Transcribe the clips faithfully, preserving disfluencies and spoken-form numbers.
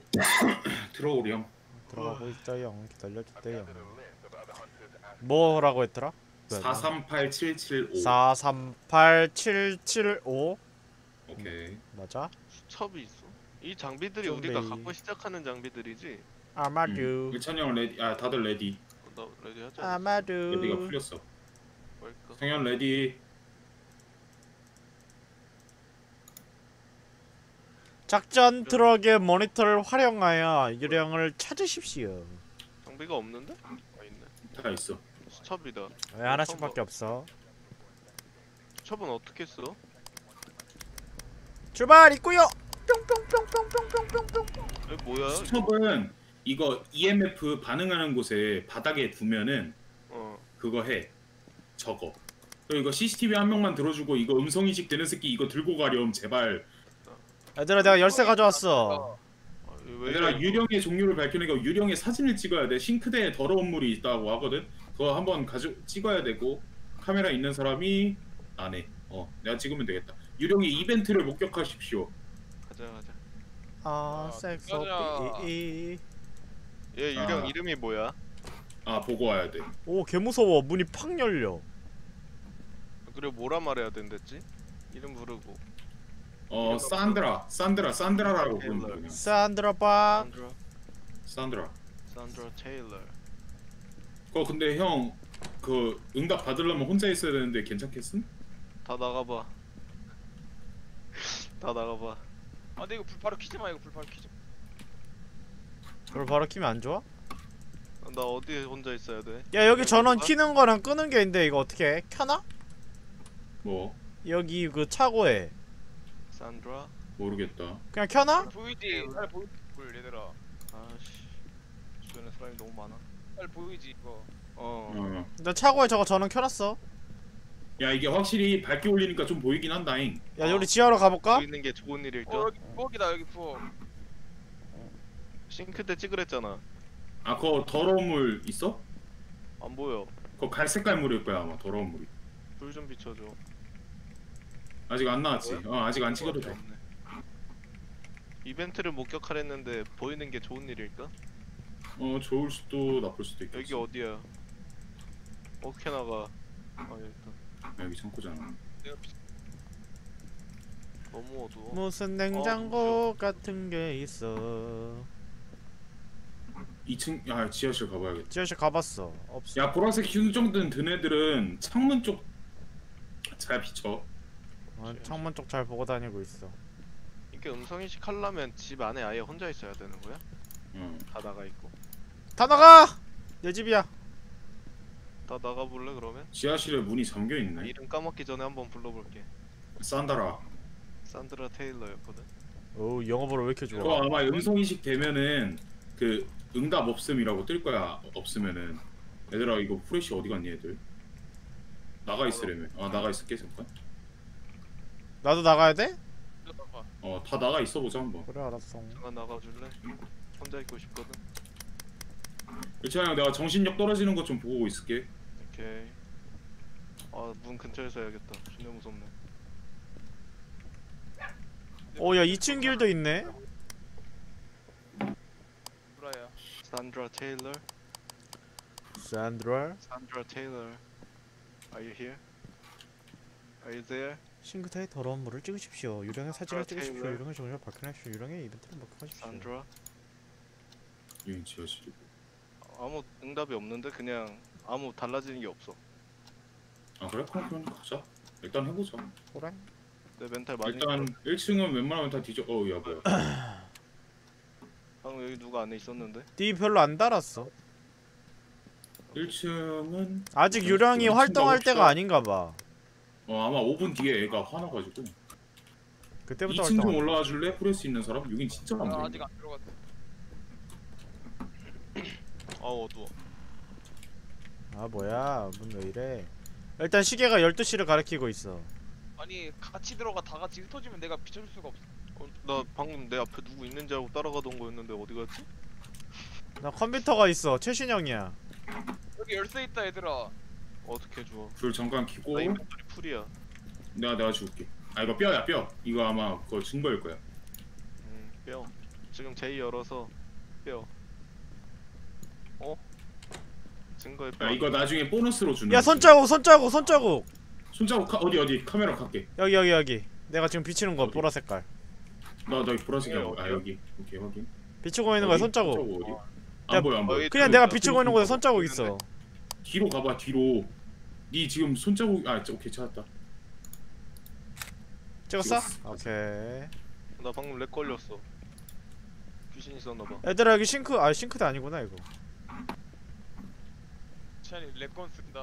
들어오렴. 들어가고 있어요. 기다려주세요. 뭐라고 했더라? 사삼팔칠칠오. 사삼팔칠칠오. 오케이. 맞아? 수첩이 있어? 이 장비들이 좀비. 우리가 갖고 시작하는 장비들이지? 아마두. 음. 찬영 레디. 아 다들 레디. 나 레디 하자. 레디가 아마두. 풀렸어. 뭘까? 성현 레디. 작전 트럭의 모니터를 활용하여 유령을 찾으십시오. 장비가 없는데? 아 있네. 다 있어. 수첩이다. 왜 하나씩밖에 없어? 수첩은 어떻게 써? 출발 있고요. 뿅뿅뿅뿅뿅뿅뿅뿅. 에 뭐야? 수첩은 이거 이엠에프 반응하는 곳에 바닥에 두면은 어. 그거 해. 적어. 그리고 이거 씨씨티비 한 명만 들어주고 이거 음성인식 되는 새끼 이거 들고 가렴 제발. 얘들아 내가 열쇠 가져왔어. 아, 왜 얘들아 이래? 유령의 종류를 밝혀내고 유령의 사진을 찍어야 돼. 싱크대에 더러운 물이 있다고 하거든. 그거 한번 가져 찍어야 되고 카메라 있는 사람이 안 해. 어 내가 찍으면 되겠다. 유령의 이벤트를 목격하십시오. 가자 가자. 아, 아, 섹스 가자. 오피. 얘 유령 아. 이름이 뭐야? 아 보고 와야 돼. 오, 개 무서워. 문이 팍 열려. 그리고 뭐라 말해야 된댔지? 이름 부르고. 어 산드라 산드라 산드라라고 부르는 거냐. 산드라 밥. 산드라. 산드라. 산드라 테일러. 그거 근데 형 그 응답 받으려면 혼자 있어야 되는데 괜찮겠음? 다 나가봐. 다 나가봐. 아 근데 이거 불 바로 키지 마. 이거 불 바로 키지 마. 그걸 바로 키면 안 좋아? 나 어디에 혼자 있어야 돼? 야, 여기 전원 뭐가? 키는 거랑 끄는 게 있는데 이거 어떻게 해? 켜나? 뭐 여기 그 차고에 산드라. 모르겠다. 그냥 켜나? 보이지? 잘 보이지? 불 얘들아. 아씨. 주변에 사람이 너무 많아. 잘 보이지 이거. 어. 어. 나 차고에 저거 전원 켜놨어. 야 이게 확실히 밝게 올리니까 좀 보이긴 한다잉. 야, 어. 우리 지하로 가볼까? 보이는 게 좋은 일일까? 어 여기 부엌이다 여기 부엌. 싱크대 찍으랬잖아. 아 그거 더러운 물 있어? 안 보여. 그거 갈색깔 물일 거야 아마 더러운 물이. 불 좀 비춰줘. 아직 안 나왔지. 어 아직 안 찍어도 돼. 없네. 이벤트를 목격하랬는데 보이는 게 좋은 일일까? 어 좋을 수도 나쁠 수도 있겠지. 여기 어디야? 어떻게 나가? 아 일단 여기 창고잖아. 내가 비... 너무 어두워. 무슨 냉장고 같은 게 있어. 이 층, 야 지하실 가봐야겠다. 지하실 가봤어. 없어. 야 보라색 휴정등 든 애들은 창문 쪽 잘 비춰. 어, 창문 쪽 잘 보고 다니고 있어. 이게 음성인식 하려면 집 안에 아예 혼자 있어야 되는 거야? 응. 다 나가 있고. 다 나가! 내 집이야. 다 나가 볼래 그러면? 지하실에 문이 잠겨 있네. 이름 까먹기 전에 한번 불러볼게. 산다라. 산드라 테일러였거든. 오, 영어보러 왜 이렇게 그거 좋아? 아마 음성 인식 되면은 그 응답 없음이라고 뜰 거야. 없으면은 얘들아 이거 후레쉬 어디 갔니 애들? 나가 있으려면. 아 나가 있을게 잠깐. 나도 나가야 돼? 잠깐만. 어 다 나가 있어 보자 한번. 그래, 알았어. 잠깐 나가줄래? 혼자 있고 싶거든. 일찬아 내가 정신력 떨어지는 것 좀 보고 있을게. 오케이. 아 문 근처에서 해야겠다. 존나 무섭네. 오, 야, 이 층 길도 있네. 브라야. 산드라 테일러. 산드라. 산드라 테일러. Are you here? Are you there? 싱크대에 더러운 물을 찍으십시오. 유령의 사진을 아, 찍으십시오. 테일러. 유령의 종류를 밝혀내십시오. 유령의 이벤트를 목격하십시오. 산드라. 여기 지하실이고. 아무 응답이 없는데 그냥 아무 달라지는 게 없어. 아 그래? 그럼 그럼 가자. 일단 해보자. 그래? 내 멘탈 많이. 일단 일 층은 웬만하면 다 뒤져. 어야 뭐야. 방금 여기 누가 안에 있었는데? 니 별로 안 달았어. 일 층은 아직 유령이 일 층 활동할 가봅시다. 때가 아닌가 봐. 어 아마 오 분 뒤에 애가 화나가지고. 그때부터 이 층 좀 활동. 올라와 줄래? 프레스 있는 사람? 여긴 진짜 안 나 보여. 아직 안 들어갔어. 아 어두워. 아, 뭐야? 문 왜 이래? 일단 시계가 열두 시를 가리키고 있어. 아니 같이 들어가 다 같이 흩어지면 내가 비춰줄 수가 없어. 어, 나 방금 내 앞에 누구 있는지 알고 따라가던 거였는데 어디 갔지? 나 컴퓨터가 있어. 최신형이야. 여기 열쇠 있다 얘들아. 어떻게 줘? 불 잠깐 켜고 나 인벤토리 풀이야. 내가 내가 줄게. 아 이거 뼈야 뼈. 이거 아마 그거 증거일 거야. 음, 뼈. 지금 제이 열어서 빼요. 어? 증거에 빼. 야 이거 나중에 보너스로 주는. 야 손자국 손자국 손자국. 손자국 카, 어디 어디 카메라 갈게. 여기 여기 여기. 내가 지금 비치는 거 어디? 보라 색깔. 나나 보라색이야. 어디요? 아 여기. 오케이 확인. 비치고 있는 거야 어디? 손자국. 어디? 야, 안 보여 안 보여. 어이, 그냥 저기 내가 있다. 비치고 있는 곳에 있다. 손자국 있어. 뒤로 가봐 뒤로. 네 지금 손자국 아 오케이 찾았다. 찍었어? 찍었어. 오케이. 나 방금 렉 걸렸어. 귀신 있었나봐. 얘들아 여기 싱크 아 싱크대 아니구나 이거. 채연이 랩건 쓴다.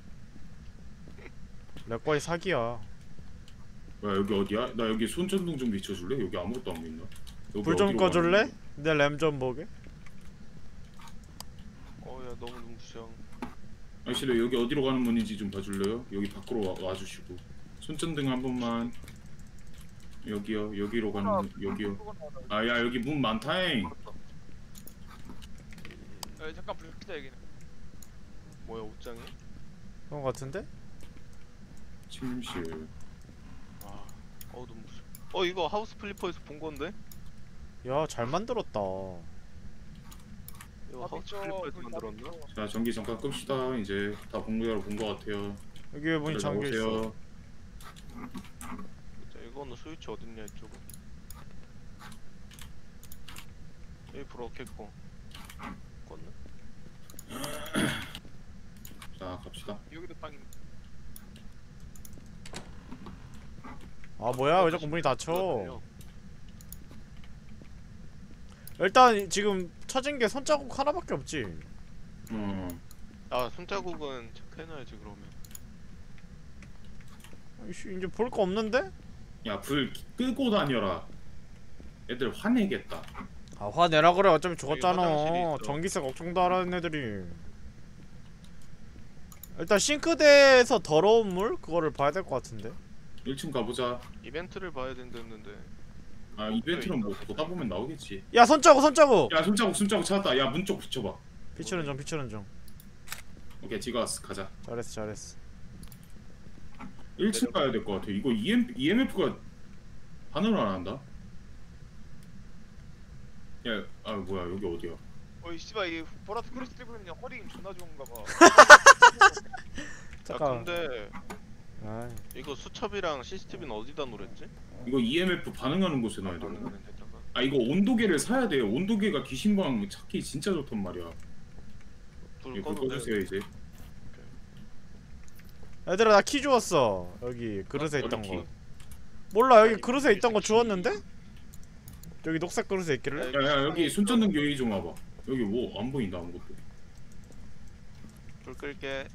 렉거리 사기야. 야 여기 어디야? 나 여기 손전등 좀 비춰줄래? 여기 아무것도 안 보인다. 여기 불 좀 어디로 꺼줄래? 가는 거야? 내 램 좀 보게. 어야 너무 눈부셔. 아저씨 네, 여기 어디로 가는 문인지 좀 봐줄래요? 여기 밖으로 와, 와주시고 손전등 한 번만. 여기요 여기로 가는 문 여기요. 아 야 여기 문 많다잉. 야, 잠깐 불 켜자 여기는. 뭐야 옷장이? 그런 거 같은데? 침실. 아, 어 눈부셔. 어 이거 하우스 플리퍼에서 본 건데? 야 잘 만들었다. 이거 아, 하우스 비춰. 플리퍼에서 불 만들었나? 다 비춰. 자 전기 잠깐 끕시다. 이제 다 본거로 본거 같아요. 여기 왜 문이 잠겨 있어? 나오세요. 자, 이거는 스위치 어딨냐 이쪽은. 여기 불 없겠고. 껐네? 자 갑시다. 여기도 방. 아 뭐야 왜 자꾸 문이 닫혀? 들려. 일단 지금 찾은 게 손자국 하나밖에 없지. 어. 아 손자국은 체크해놔야지 그러면. 이씨, 이제 볼 거 없는데? 야 불 끄고 다녀라. 애들 화내겠다. 아 화내라 그래 어차피 화장실이 죽었잖아. 있어. 전기세 걱정도 안 하는 애들이. 일단 싱크대에서 더러운 물 그거를 봐야 될 것 같은데. 일 층 가보자. 이벤트를 봐야 된다는데. 아 이벤트는 뭐 보다 보면 나오겠지. 야 손자국 손자국. 야 손자국 손자국 찾았다. 야 문 쪽 비춰봐. 비추는 중 비추는 중. 오케이 찍어왔어. 가자. 잘했어 잘했어. 일 층 가야 될 것 같아. 이거 이엠, 이엠에프가 반응을 안 한다. 야, 아 뭐야 여기 어디야? 어이 씨발 이 보라색 크리스 들고 있는 허리 힘 존나 좋은가 봐. 아 잠깐. 근데 아, 이거 수첩이랑 씨씨티비는 어디다 놓랬지? 이거 이엠에프 반응하는 곳에 놔야 돼. 반응하는 데다가. 아 이거 온도계를 사야 돼요. 온도계가 귀신방 찾기 진짜 좋단 말이야. 불 이거 꺼도 꺼주세요 이제. 얘들아 나 키 주웠어. 여기 그릇에 어디 있던 키? 거. 몰라 여기 아니, 그릇에 있던 거 키. 주웠는데? 여기 녹색 그릇에 있길래? 야야 여기 손전등 여기 좀 와봐. 여기 뭐 안 보인다 아무것도. 불 끌게.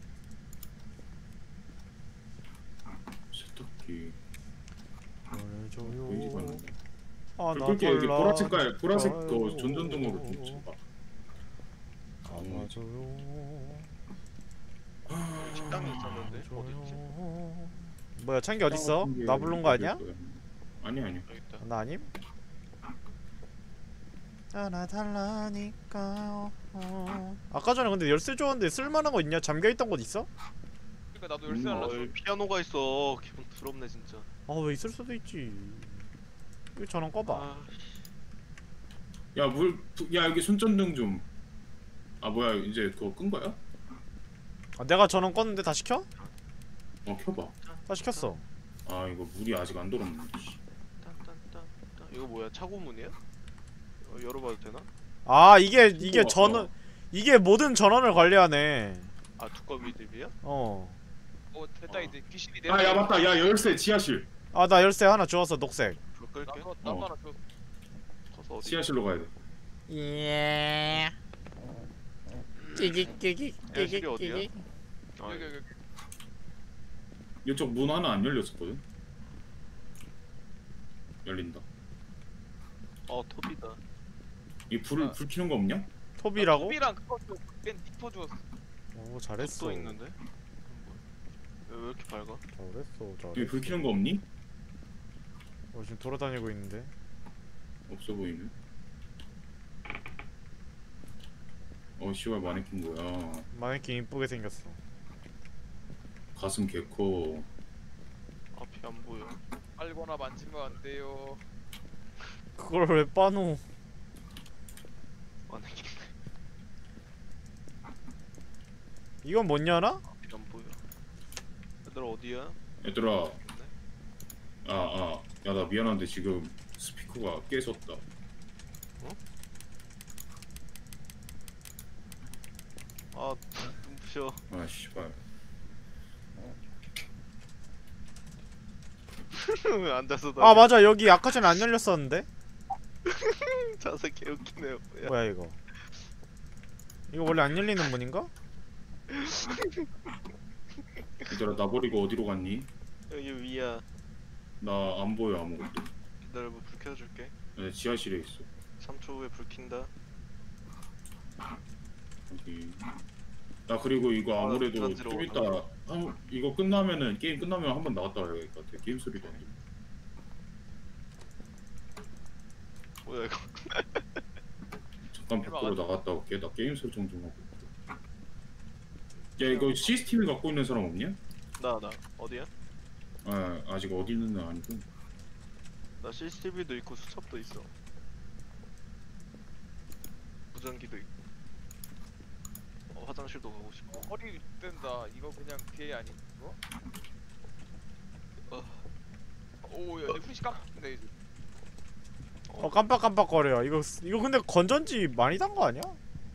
세탁기. 보내줘요. 보이지가 않네. 하나 불 끌게 여기 달라. 보라색깔 보라색 그 달라요. 전전등으로 좀 쳐봐. 안아줘요. 식당에 있었는데 어딨지? 안아줘요. 뭐야 창기 어딨어? 나 부른 거 아니야? 아니 아니. 여기 있다. 나 아님? 하나 달라니까. 어. 아까 전에 근데 열쇠 줬는데 쓸만한 거 있냐? 잠겨있던 곳 있어? 그러니까 나도 열쇠 음, 하려. 어, 여기 피아노가 있어. 기분 더럽네 진짜. 아 왜 있을 수도 있지. 이거 전원 꺼봐. 아, 야물 야 여기 손전등 좀. 아 뭐야 이제 그거 끈 거야? 아, 내가 전원 껐는데 다시 켜? 어 켜봐. 다시 켰어. 아 이거 물이 아직 안 들었네. 씨. 딴딴딴. 이거 뭐야? 차고문이야? 어, 열어봐도 되나? 아 이게 이게 우와. 전원 이게 모든 전원을 관리하네. 아 두꺼비 집이야? 어. 어 됐다 어. 이제 귀신이 내. 아 야 맞다. 야 열쇠 지하실. 아 나 열쇠 하나 주웠어 녹색. 불 끌게. 나도 나도 어. 하나 줘. 가서 어디? 지하실로 가야 돼. 예. 끼기 끼기 야실이 끼기 어디야? 끼기. 아, 여기 여기. 이쪽 문 하나 안 열렸었거든. 열린다. 어 톱이다. 이불불 불 켜는 거 없냐? 토비라고? 토비랑 그거 뺀 니퍼 주었어. 오 잘했어. 톱도 있는데? 왜, 왜 이렇게 밝아? 잘했어 잘했어. 여기 불 켜는 거 없니? 어, 지금 돌아다니고 있는데. 없어 보이네. 어 씨발 마네킹 뭐야? 마네킹 이쁘게 생겼어. 가슴 개커. 앞이 안 보여. 알거나 만지면 안 돼요. 그걸 왜 빠노? 이건 못 여나? 안 보여. 얘들아 어디야? 얘들아. 아, 아. 야, 나 미안한데 지금 스피커가 깨졌다. 아 눈부셔. 아, 씨발. 왜 앉아서 아 맞아 여기 아까 전에 안 열렸었는데? 자세 개웃기네요. 야, 뭐야 이거 이거 원래 안 열리는 문인가? 얘들아, 나 버리고 어디로 갔니? 여기 위야. 나 안 보여 아무것도. 기다려봐 불 켜줄게. 네, 지하실에 있어. 삼 초 후에 불 킨다. 여기. 나 그리고 이거 아, 아무래도 부담스러워. 좀 이따 한, 이거 끝나면은 게임 끝나면 한번 나갔다 와야 될 것 같아. 게임 소리도 안 들려. 뭐야 이거? 잠깐 밖으로 나갔다 올게. 나 게임 설정 좀 하고. 야, 이거 씨씨티비 갖고 있는 사람 없냐? 나 나 어디야? 아, 아직 어디 있는 애 아니고. 나 씨씨티비도 있고 수첩도 있어. 무전기도 있고. 어, 화장실도 가고 싶고. 허리 뜬다. 이거 그냥 걔 아니 이거? 어. 오, 야, 후시 깜빡인데 이제. 어 깜빡깜빡거려 이거 이거 근데 건전지 많이 단 거 아니야?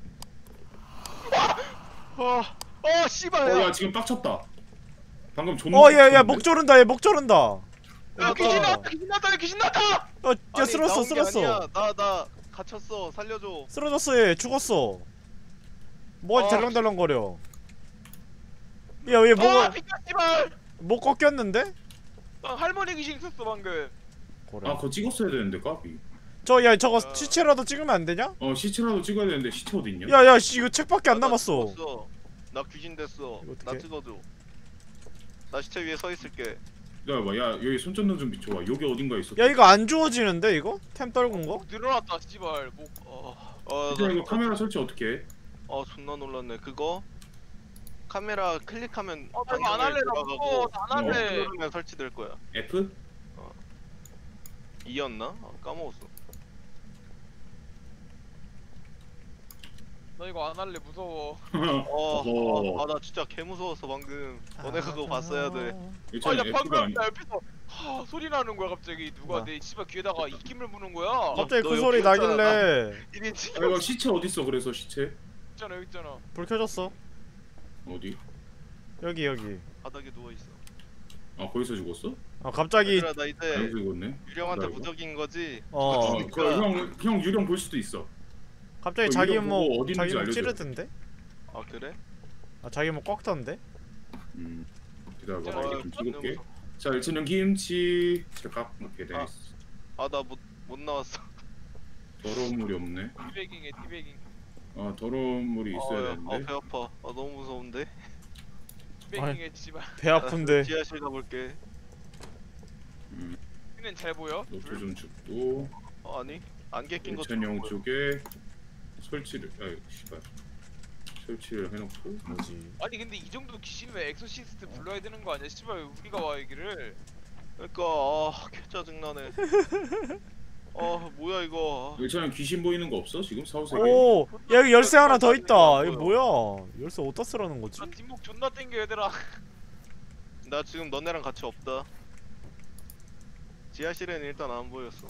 어, 어 씨발. 어, 야, 야, 지금 빡쳤다. 방금 존나. 어얘얘 목 조른다 얘 목 조른다 야, 야, 귀신 나- 나왔다. 귀신 나왔다. 귀신 나왔다. 어, 야 쓰러졌어 쓰러졌어 나나 갇혔어. 살려줘. 쓰러졌어 얘 죽었어 뭐가 아. 덜렁덜렁거려 야얘 아, 뭐가 비켜 씨발. 목 꺾였는데? 방 할머니 귀신 있었어 방금. 그래 아, 그거 찍었어야 되는데 까비. 저 야 저거 어. 시체라도 찍으면 안 되냐? 어, 시체라도 찍어야 되는데 시체 어디 있냐? 야야 씨 이거 책밖에 안 나 남았어 죽었어. 나 귀신 됐어. 이거 어떡해? 나 찍어줘. 나 시체 위에 서 있을게. 기다려봐. 야, 여기 손전등 좀 비춰봐. 여기 어딘가에 있어. 야 이거 안 주워지는데 이거? 템 떨군 거? 목 늘어났다 씨발. 목. 어, 어, 이제 나, 이거 카메라 설치 어떻게 해? 어, 존나 놀랐네. 그거 카메라 클릭하면 어, 나안 할래. 나 무서워. 나안 할래. 누르면 설치될 거야. F? 이였나? 아, 까먹었어. 나 이거 안 할래. 무서워. 어, 어허. 어, 아, 나 진짜 개 무서웠어 방금. 너네 그거 봤어야 돼. 일단 아, 나 F가 방금 아니. 나 옆에서 하, 소리 나는 거야 갑자기. 누가 나. 내 씨발 귀에다가 입김을 무는 거야. 갑자기 너 그 여기 소리 있잖아. 나길래 일 인치. 아, 이거 시체 어디 있어? 그래서 시체 있잖아 여기 있잖아. 불 켜졌어 어디? 여기 여기 바닥에 누워 있어. 아, 거기서 죽었어? 아 갑자기 얘들아 나 이제 여기서 죽었네. 유령한테 기다려봐. 무적인 거지. 어 어, 그형형 유령 볼 수도 있어. 갑자기 어, 자기 이거 보고 목 어디 자기 있는지 목 알려줘. 찌르던데? 아 그래? 아 자기 목 꺾던데? 음. 기다려봐. 어, 나 이거 좀 존나 찍을게. 무서워. 자, 일단은 김치 제각 이렇게 돼 아. 있어. 아 나 못 못 나왔어. 더러운 물이 없네. 티베깅에 티베깅. 아, 더러운 물이 있어야 어, 되는데. 어, 배 아파. 아 너무 무서운데. 티베깅에 씨발. 배 아픈데 지하실 가볼게. 음, 는 잘 보여? 노트 좀 줍고. 어, 아니 안개 낀 것도 일천형 보여. 쪽에 설치를. 아이, 씨발. 설치를 해놓고. 뭐지 아니 근데 이 정도 귀신 왜 엑소시스트 불러야 되는 거 아니야? 씨발 왜 우리가 와 여기를. 그러니까 아개 짜증나네. 아 뭐야 이거. 일천형 귀신 보이는 거 없어? 지금 사후세계. 오! 야 여기 열쇠 하나 더 있다 뭐야. 이거 뭐야 열쇠 어디다 쓰라는 거지? 나 뒷목 존나 땡겨 얘들아. 나 지금 너네랑 같이 없다. 지하실에는 일단 안 보였어.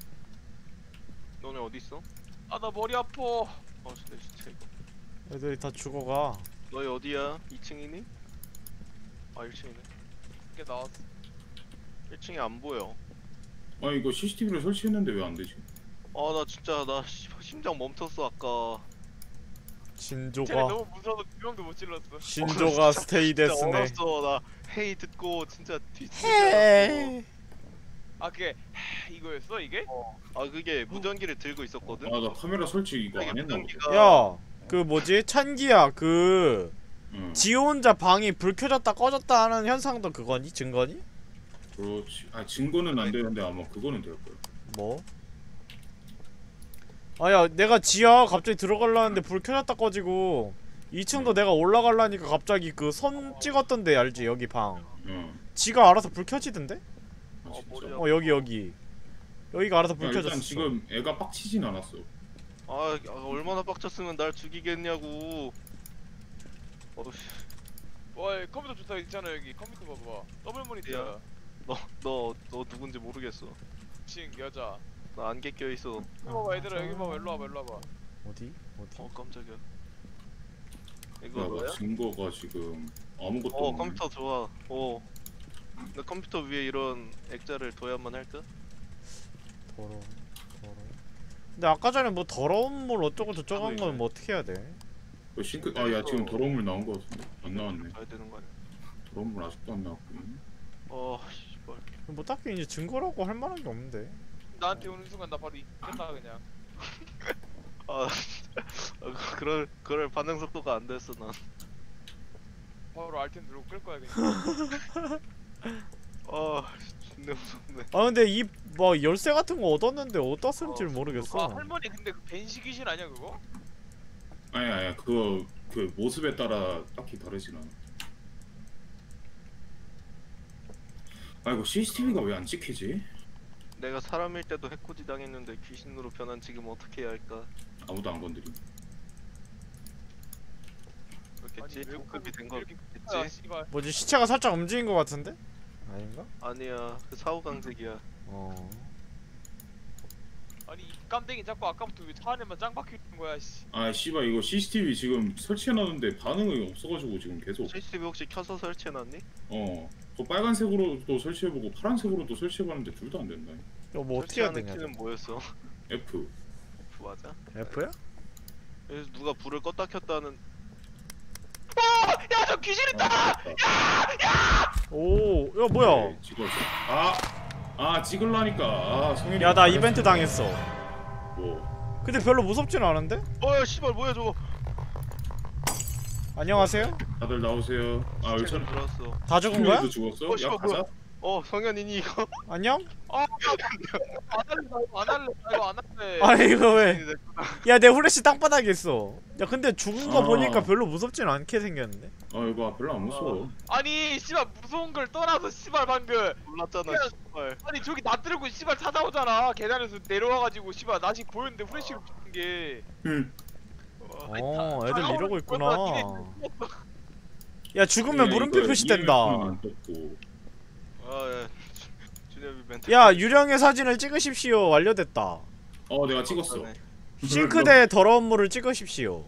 너네 어디 있어? 아 나 머리 아파. 어 진짜 진짜 이거. 애들이 다 죽어가 너희 어디야? 이 층이니? 아 일 층이네. 이게 나왔어. 일 층이 안 보여. 아, 이거 씨씨티비를 설치했는데 왜 안 되지? 아 나 진짜 나 씨, 심장 멈췄어 아까. 쟤네 신조가 너무 무서워서 두 명도 못 질렀어. 신조가 스테이 진짜 데스네 얼었어. 나 헤이 듣고 진짜 뒤지지 헤이 아 그게 이거였어 이게? 아 그게 무전기를 들고 있었거든. 아, 나 카메라 설치 이거 안 했나 보다. 무전기가 야 그 뭐지 찬기야 그 응. 지 혼자 방이 불 켜졌다 꺼졌다 하는 현상도 그거니? 증거니? 그렇지. 아, 증거는 안 되는데 아마 그거는 될 거야. 뭐? 아야 내가 지하 갑자기 들어가려는데 불 켜졌다 꺼지고 이 층도 내가 올라가려니까 갑자기 그 선 찍었던데 알지 여기 방 응. 지가 알아서 불 켜지던데? 아, 어, 진짜. 머리야. 어 여기 여기 여기가 알아서 야, 불 일단 켜졌어 지금 애가 빡치진 않았어. 아, 아 얼마나 빡쳤으면 날 죽이겠냐고. 어우씨. 와 컴퓨터 좋다 있잖아 여기 컴퓨터 봐봐 더블 모니터야. 너너 너 누군지 모르겠어. 친 여자. 나 안개 껴 있어. 여기 봐봐 얘들아 여기 봐봐 일로 와봐 일로 와봐. 어디? 어디? 어 깜짝이야. 이거 야, 뭐야? 나 증거가 지금 아무것도 어 없네. 컴퓨터 좋아. 어. 나 컴퓨터 위에 이런 액자를 둬야만 할까? 더러워. 더러워. 근데 아까 전에 뭐 더러운 물 어쩌고 저쩌고 한 이거 건 뭐 어떻게 해야 돼? 그 싱크 아야 지금 더러운 물 나온 거 같은데 안 나왔네. 가야 되는 거 아니야? 더러운 물 아직도 안 나왔고. 어 씨발. 뭐 딱히 이제 증거라고 할 만한 게 없는데. 나한테 오는 순간 나 바로 이겼다 그냥. 아 아, 그럴 그럴 반응 속도가 안 됐어 난. 바로 알텐 누르고 끌 거야 그냥. 아 존나 무섭네. 아 근데 이 뭐 열쇠 같은 거 얻었는데 어디다 쓸지 어, 모르겠어. 아 할머니 근데 그 벤시 귀신 아니야 그거? 아니 아니 그거 그 모습에 따라 딱히 다르진 않아. 아이고 씨씨티비가 왜 안 찍히지? 내가 사람일 때도 해코지 당했는데 귀신으로 변한 지금 어떻게 해야 할까? 아무도 안 건드림. 그렇겠지? 왜 호급이 된 이렇게 아 거겠지? 씨발. 뭐지 시체가 살짝 움직인 거 같은데? 아닌가? 아니야 그 사후강직이야. 어. 아니 이 깜댕이 자꾸 아까부터 왜 차 안에만 짱 박혀 있는 거야 씨. 아 씨발 이거 씨씨티비 지금 설치해놨는데 반응이 없어가지고 지금 계속 씨씨티비 혹시 켜서 설치해놨니? 어. 그 빨간색으로도 설치해보고 파란색으로도 설치해봤는데 둘 다 안 된다. 이거 뭐 어떻게 해야 설치하는 되냐? 키는 뭐였어? F. F 맞아? F야? 그래서 누가 불을 껐다 켰다는. 야저 귀신 있다. 아, 오, 야 뭐야? 네, 찍었어. 아, 아 찍을라니까. 아 성현이. 야 나 이벤트 당했어. 뭐. 근데 별로 무섭진 않은데? 어야 씨발 뭐야 저거? 안녕하세요? 다들 나오세요. 아 시체가 열찬. 들어왔어. 다 죽은 거야? 도 죽었어? 어, 야 씨발, 가자. 뭐야. 어 성현이니 이거? 안녕? 안 할래 나 이거 안 할래 나 이거 안 할래. 아니 이거 왜? 야 내 후레쉬 땅바닥에 있어. 야 근데 죽은 거 아. 보니까 별로 무섭진 않게 생겼는데? 아 이거 별로 안 무서워. 아니 씨발 무서운 걸 떠나서 씨발 방금 몰랐잖아 야. 씨발. 아니 저기 나 들고 씨발 찾아오잖아 계단에서 내려와가지고 씨발 나 지금 보였는데 후레쉬를 붙은 게. 응. 어 다- 애들 다 이러고 나오는 있구나. 거야, 야 죽으면 물음표 표시된다. 안 떴고. 아예 준엽이 멘트. 야 유령의 사진을 찍으십시오. 완료됐다. 어 내가 찍었어. 싱크대에 더러운 물을 찍으십시오.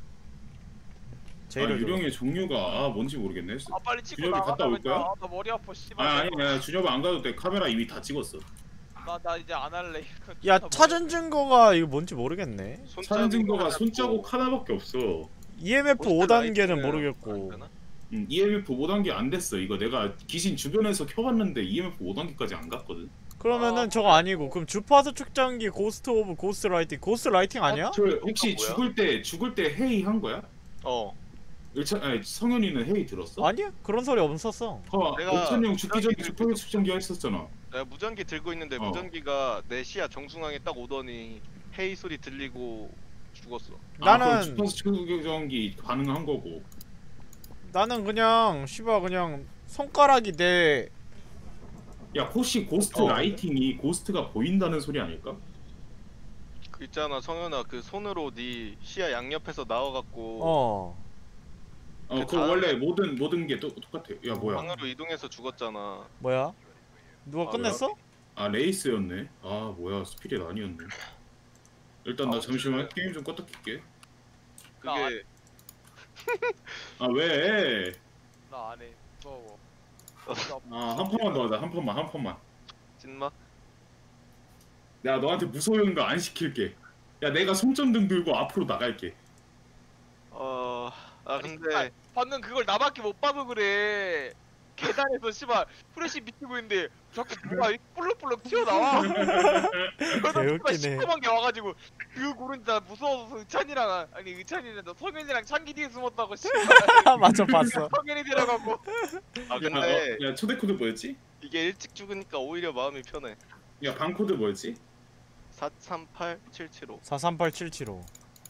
제 아 이름 유령의 종류가 아 뭔지 모르겠네. 아 빨리 찍고 준엽이 나가. 갔다 올 거야? 아, 나 머리 아파 씨발. 아 아니 야 준엽아 안 가도 돼. 카메라 이미 다 찍었어. 나, 나 이제 안 할래. 야 찾은 증거가 이거 뭔지 모르겠네. 사진 증거가 손자국 하나밖에 없어. 이엠에프 오 단계는 모르겠고. 음, 이엠에프 오 단계 안 됐어. 이거 내가 귀신 주변에서 켜봤는데 이엠에프 오 단계까지 안 갔거든. 그러면은 아, 저거 아니고 그럼 주파수 측정기 고스트 오브 고스트 라이팅 고스트 라이팅 아니야? 저 혹시 뭐야? 죽을 때 죽을 때 회의 한 거야? 어. 일차 아니 성현이는 회의 들었어? 아니야 그런 소리 없었어. 어, 내가 옥천이 형 죽기 전에 무전기 주파수 측정기 했었잖아. 내가 무전기 들고 있는데 어. 무전기가 내 시야 정중앙에 딱 오더니 헤이 소리 들리고 죽었어. 아, 그럼 나는 주파수 측정기 반응한 거고. 나는 그냥 씨발 그냥 손가락이 내 야 혹시 고스트 어. 라이팅이 고스트가 보인다는 소리 아닐까? 그 있잖아 성현아 그 손으로 네 시야 양옆에서 나와갖고 어. 어, 그 그 다음에- 원래 모든 모든 게 또, 똑같아. 야 뭐야? 방으로 이동해서 죽었잖아. 뭐야? 누가 아, 끝냈어? 아 레이스였네. 아 뭐야 스피릿 아니었네. 일단 나 아, 잠시만 어쨌든. 게임 좀 껐다 킬게. 그게 아 왜? 나 안 해. 무서워. 아 한 판만 더 하자. 한 판만 한 판만. 찐마? 내가 너한테 무서운 거 안 시킬게. 야 내가 손전등 들고 앞으로 나갈게. 어... 아 아니, 근데 방금 그걸 나밖에 못 봐서 그래. 계단에서 씨발 프레시 비치고 있는데 자꾸 뭐가 이렇게 볼록볼록 튀어나와. 개웃기네. 시커먼 게 와가지고 그 구른 자 무서워서 의찬이랑 아니 의찬이는 너 성현이랑 창기 뒤에 숨었다고 씨발. 맞아 봤어. 성현이 데려가고. 아 야, 근데 어, 야 초대 코드 뭐였지? 이게 일찍 죽으니까 오히려 마음이 편해. 야 방 코드 뭐였지? 사삼팔칠칠오. 사삼팔칠칠오.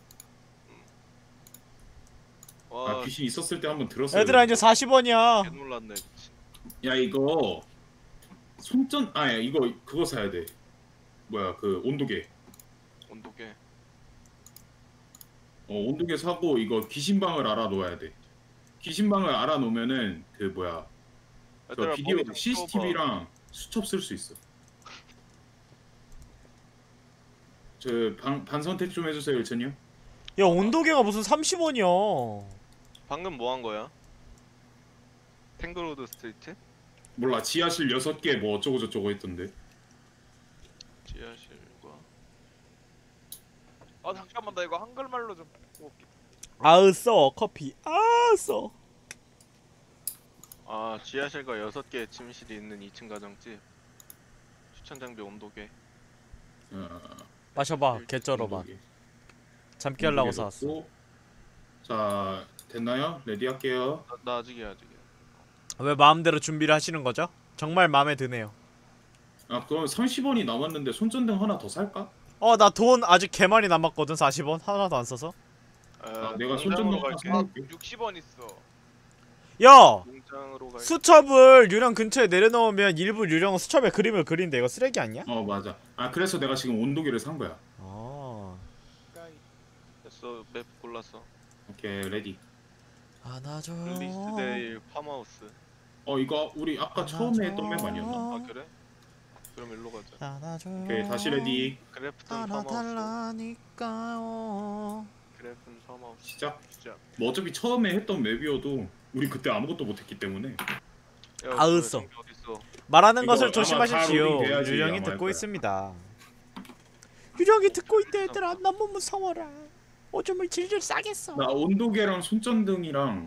와 아 귀신 있었을 때 한번 들었어. 얘들아 이제 사십 원이야. 개놀랐네. 미친. 야 이거 손전 아야 이거 그거 사야 돼. 뭐야 그 온도계. 온도계. 어 온도계 사고 이거 귀신방을 알아 놓아야 돼. 귀신방을 알아놓으면은 그 뭐야 저 얘들아, 비디오 머리 좀 씨씨티비랑 수첩 쓸 수 있어. 저 방, 반 선택 좀 해주세요 일천이요. 야 온도계가 무슨 삼십 원이야. 방금 뭐 한 거야? 탱글로드 스트리트? 몰라 지하실 여섯 개 뭐 어쩌고 저쩌고 했던데. 지하실과 아 잠깐만 나 이거 한글말로 좀 볼게. 아으써 커피 아써. 아 지하실과 여섯 개의 침실이 있는 이 층 가정집. 추천 장비 온도계. 어, 마셔봐 개쩔어봐. 온도계. 잠기 하려고 온도계 사왔어. 넣고. 자 됐나요? 레디 할게요. 나, 나 아직이야 아직이야. 왜 마음대로 준비를 하시는 거죠? 정말 마음에 드네요. 아 그럼 삼십 원이 남았는데 손전등 하나 더 살까? 어 나 돈 아직 개 많이 남았거든. 사십 원 하나도 안 써서. 아, 내가 농장으로 손전등 갈게. 하나 아 사올게. 육십 원 있어. 야 농장으로 갈게. 수첩을 유령 근처에 내려놓으면 일부 유령은 수첩에 그림을 그린대. 이거 쓰레기 아니야? 어 맞아. 아 그래서 내가 지금 온도계를 산 거야. 아 됐어 맵 골랐어. 오케이 레디. 안아줘. 리스데일 팜하우스. 어 이거 우리 아까 처음에 했던 맵 아니었나? 아 그래? 그럼 일로 가자. 안아줘. 오케이 다시 레디. 그래프튼 팜하우스. 안아달라니까요. 그래프튼 팜하우스. 시작. 시작. 뭐 어차피 처음에 했던 맵이어도 우리 그때 아무것도 못했기 때문에. 야, 아으써. 그 장비 어딨어? 말하는 이거 것을 아마 조심하십시오. 다 로딩돼야지 유령이 아마 할 듣고 거야. 있습니다. 유령이 듣고 있대 얘들아. 너무 무서워라. 오줌을 질질 싸겠어. 나 온도계랑 손전등이랑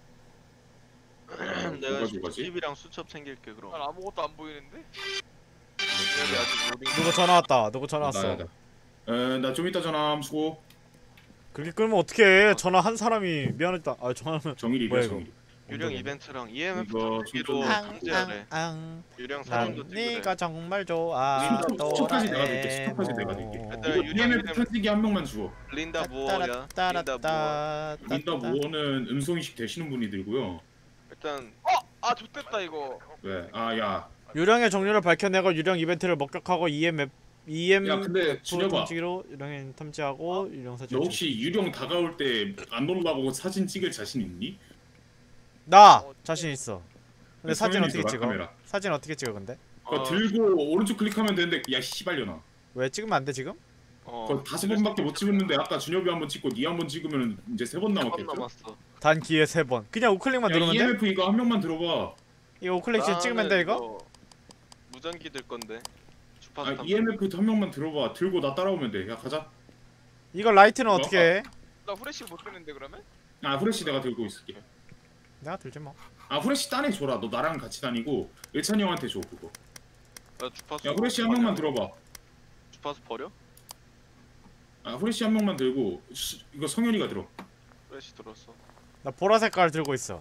내가 뭐가 좋아하지? 팁이랑 수첩 챙길게 그럼. 난 아무것도 안 보이는데? 여기 아직 로딩. 누구 전화 왔다. 누구 전화 왔어. 나야 나. 나 좀 이따 전화함 수고. 그렇게 끌면 어떡해. 전화 한 사람이 미안했다. 아 전화하면 정일이 뭐야, 왜 이거? 정일이. 유령 이벤트랑 이엠에프 이거 전기로 손전등. 탐지하래. 앙. 유령 난 사운드 네가 정말 좋아. 수첩- 수첩까지 내가 줄게, 수첩까지 내가 줄게. 도라에몽. 일단 이거 유령 이엠에프 이름- 터지기 한 명만 주워. 린다 무어야. 린다 무어. 따라따라따. 린다 무어는 음성인식 되시는 분이 들고요. 일단 어! 아 좋댔다 이거. 왜? 아 야. 유령의 종류를 밝혀내고 유령 이벤트를 목격하고 이엠 이엠 야 근데 준혁아. 탐지기로 유령의 탐지하고 유령 사진. 너 혹시 유령 다가올 때 안 놀라고 사진 찍을 자신 있니? 나 자신 있어. 근데 사진 성현이 어떻게 줘라, 찍어? 카메라. 사진 어떻게 찍어 근데? 그거 어, 들고 오른쪽 클릭하면 되는데 야 씨발려나. 왜 찍으면 안 돼 지금? 어, 그거 다섯 번밖에 못 찍었는데 아까 준혁이 한 번 찍고 니 한 번 찍으면 이제 세 번 번 남았겠죠? 남았어. 단 기회 세 번. 그냥 우클릭만 야 누르면 돼? 이엠에프 이거 한 명만 들어봐. 이거 우클릭 지금 찍으면 돼 이거? 무전기 들 건데. 주파수 아 탐지. 이엠에프 한 명만 들어봐. 들고 나 따라오면 돼. 야 가자. 이거 라이트는 이거? 어떻게 해? 나 후레쉬 못 쓰는데 그러면? 아 후레쉬 내가 들고 있을게. 내가 들지 뭐. 아 후레쉬 딴에 줘라. 너 나랑 같이 다니고 일찬이 형한테 줘 그거. 나 주파수. 야 후레쉬 한 명만 들어봐. 주파수 버려? 아 후레쉬 한 명만 들고 수, 이거 성현이가 들어. 프레시 들었어. 나 보라 색깔 들고 있어.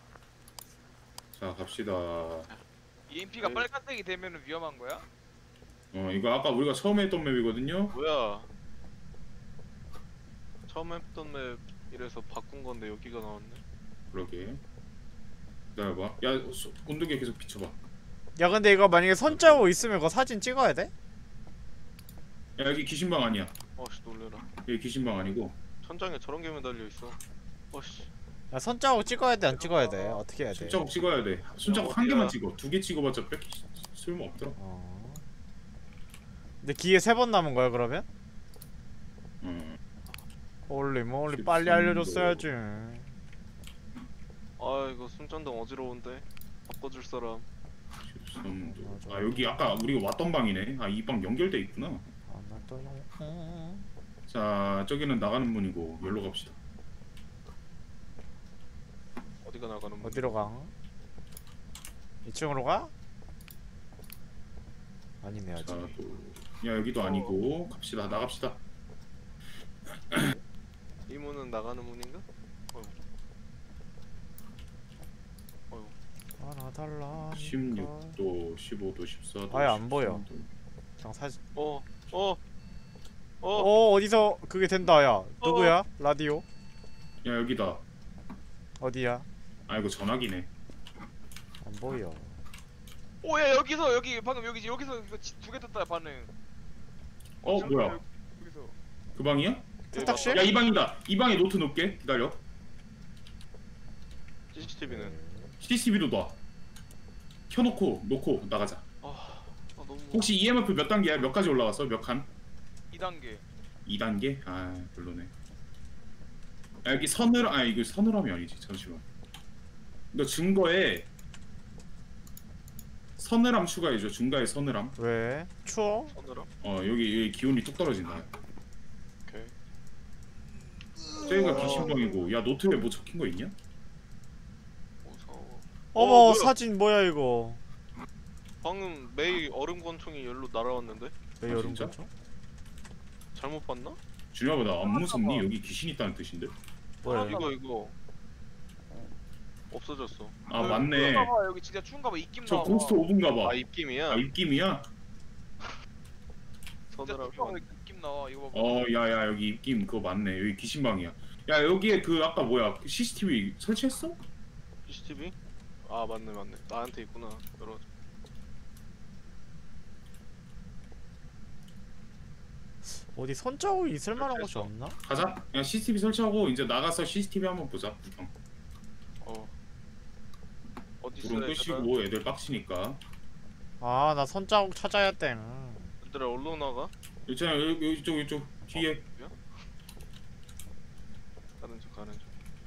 자 갑시다. 이엠피가 네. 빨간색이 되면 위험한 거야? 어 이거 아까 우리가 처음에 했던 맵이거든요. 뭐야? 처음 했던 맵 이래서 바꾼 건데 여기가 나왔네. 그러게. 기다려봐. 야 소- 온도계 계속 비춰봐. 야 근데 이거 만약에 손자국 있으면 그거 사진 찍어야 돼? 야 여기 귀신방 아니야. 어씨 놀래라. 여기 귀신방 아니고. 천장에 저런 게 매달려 있어. 어씨. 야 손자국 찍어야 돼 안 찍어야 돼? 어떻게 해야 돼? 손자국 찍어야 돼. 손자국 한 어디야? 개만 찍어. 두 개 찍어봤자 뺏기 쓸모 없더라. 어. 근데 기회 세 번 남은 거야 그러면? 어. 올리 몰리 십삼 빨리 도. 알려줬어야지. 아 이거 손전등 어지러운데. 바꿔줄 사람. 십삼 도. 아 여기 아까 우리가 왔던 방이네. 아 이 방 연결돼 있구나. 아, 나 또 영- 자 저기는 나가는 문이고 여기로 갑시다. 어디가 나가는 문? 어디로 가? 이 층으로 가? 아니네 아직. 자, 또. 야 여기도 아니고 갑시다. 나갑시다. 이 문은 나가는 문인가? 어휴. 어휴. 하나 달라. 십육 도, 십오 도, 십사 도. 아예 안 보여. 십삼 도. 그냥 사진. 어. 어. 어. 어 어디서 그게 된다 야. 누구야? 라디오? 야 여기다. 어디야? 아 이거 전화기네. 안 보여. 오야 여기서 여기 방금 여기 여기서 두 개 떴다 반응. 어 저기, 뭐야? 여기서. 그 방이야? 세탁실? 야 이 방이다. 이 방에 노트 놓을게. 기다려. 씨씨티비는. 씨씨티비도 놔. 켜놓고 놓고 나가자. 아, 아 너무. 혹시 이엠에프 몇 단계야? 몇 가지 올라갔어? 몇 칸? 이 단계. 이 단계? 아 별로네. 야, 여기 서늘 아 이거 서늘함이 아니지. 잠시만. 이거 증거에 서늘함 추가해줘. 중가에 서늘함. 왜? 추워? 서늘함? 어 여기, 여기 기온이 뚝 떨어진다. 오케이. 저기가 귀신방이고. 야 노트에 뭐 적힌 거 있냐? 무서워. 어머 어, 뭐야? 사진 뭐야 이거? 방금 메이 얼음 권총이 열로 날아왔는데? 왜 아, 여름 진짜? 거죠? 잘못 봤나? 준혁아 나안 무섭니? 잠깐만. 여기 귀신 있다는 뜻인데? 뭐야? 이거 이거 없어졌어. 아 맞네. 추운가 여기 진짜 추운가 봐. 입김 저 나와. 고스트 오븐가 봐. 아 입김이야. 아 입김이야? 진짜 서늘함. 추운가 봐. 입김 나와. 이거 봐봐. 어 야야 여기 입김 그거 맞네. 여기 귀신방이야. 야 여기에 그 아까 뭐야 씨씨티비 설치했어? 씨씨티비? 아 맞네 맞네. 나한테 있구나. 여러. 어디 손자국이 있을 만한 곳이 됐어. 없나? 가자. 야 씨씨티비 설치하고 이제 나가서 씨씨티비 한번 보자. 구경. 어. 어디 있어? 불은 얘들아? 끄시고 애들 빡치니까. 아 나 손자국 찾아야 땡. 얘들아 얼로 나가? 있잖아 여기 여기 이쪽 이쪽 뒤에. 야? 가는 중 가는 중.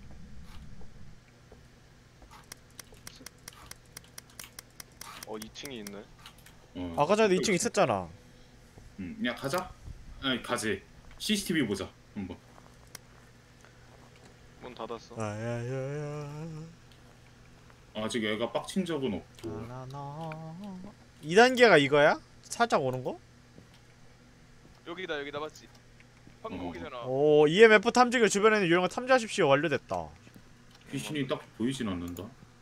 어 이 층이 있네. 어. 아까 전에 이 층 있었잖아. 응. 야 가자. 아니 가지. 씨씨티비 보자. 한번. 문 닫았어. 아야야야. 아직 애가 빡친 적은 없고. 나나나. 이 단계가 이거야? 살짝 오는 거? 여기다 여기다 맞지? 방금 어. 거기잖아. 오 이엠에프 탐지기 주변에 있는 유령을 탐지하십시오. 완료됐다. 귀신이 딱 보이진 않는다.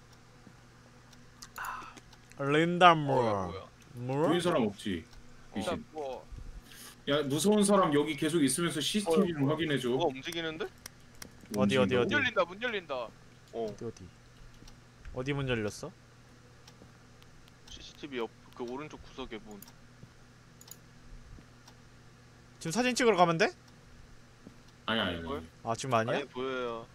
린다물. 뭐야 뭐야. 물? 보인 사람 없지. 일단 귀신. 뭐 야 무서운 사람 여기 계속 있으면서 씨씨티비 좀 어, 확인해줘. 뭐가 움직이는데? 어디, 어디, 문 어디? 열린다 문 열린다. 어 어디 어디? 어디 문 열렸어? 씨씨티비 옆 그 오른쪽 구석에 문. 지금 사진 찍으러 가면 돼? 아니 아니 뭘? 아니. 아 지금 아니야? 아예 보여요.